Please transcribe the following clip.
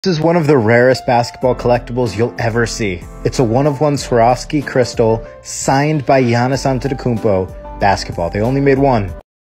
This is one of the rarest basketball collectibles you'll ever see. It's a one-of-one Swarovski crystal signed by Giannis Antetokounmpo basketball. They only made one.